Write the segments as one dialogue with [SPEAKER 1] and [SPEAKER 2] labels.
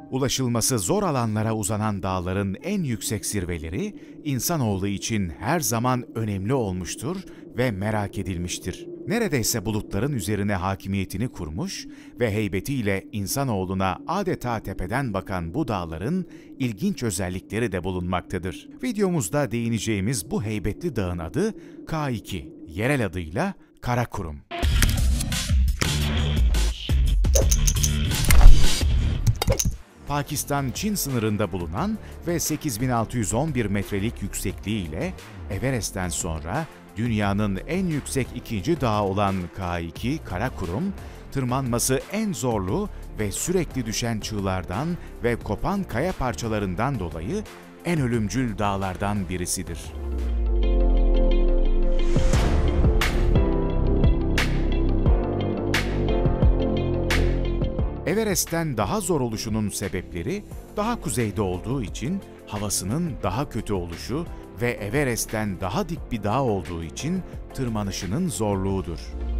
[SPEAKER 1] Ulaşılması zor alanlara uzanan dağların en yüksek zirveleri, insanoğlu için her zaman önemli olmuştur ve merak edilmiştir. Neredeyse bulutların üzerine hakimiyetini kurmuş ve heybetiyle insanoğluna adeta tepeden bakan bu dağların ilginç özellikleri de bulunmaktadır. Videomuzda değineceğimiz bu heybetli dağın adı K2, yerel adıyla Karakurum. Pakistan-Çin sınırında bulunan ve 8611 metrelik yüksekliğiyle Everest'ten sonra dünyanın en yüksek ikinci dağı olan K2 Karakurum, tırmanması en zorlu ve sürekli düşen çığlardan ve kopan kaya parçalarından dolayı en ölümcül dağlardan birisidir. Everest'ten daha zor oluşunun sebepleri, daha kuzeyde olduğu için havasının daha kötü oluşu ve Everest'ten daha dik bir dağ olduğu için tırmanışının zorluğudur.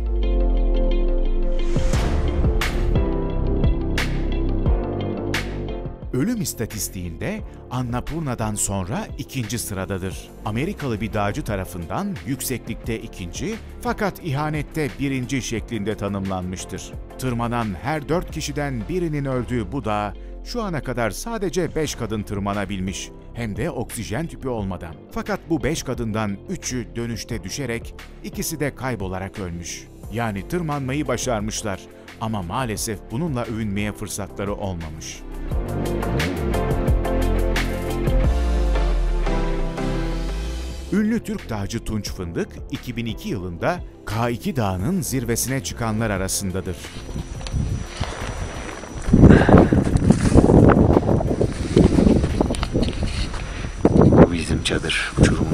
[SPEAKER 1] Ölüm istatistiğinde Annapurna'dan sonra ikinci sıradadır. Amerikalı bir dağcı tarafından yükseklikte ikinci, fakat ihanette birinci şeklinde tanımlanmıştır. Tırmanan her 4 kişiden birinin öldüğü bu dağ, şu ana kadar sadece 5 kadın tırmanabilmiş, hem de oksijen tüpü olmadan. Fakat bu 5 kadından 3'ü dönüşte düşerek, ikisi de kaybolarak ölmüş. Yani tırmanmayı başarmışlar ama maalesef bununla övünmeye fırsatları olmamış. Ünlü Türk dağcı Tunç Fındık, 2002 yılında K2 Dağı'nın zirvesine çıkanlar arasındadır.
[SPEAKER 2] Bu bizim çadır, uçurum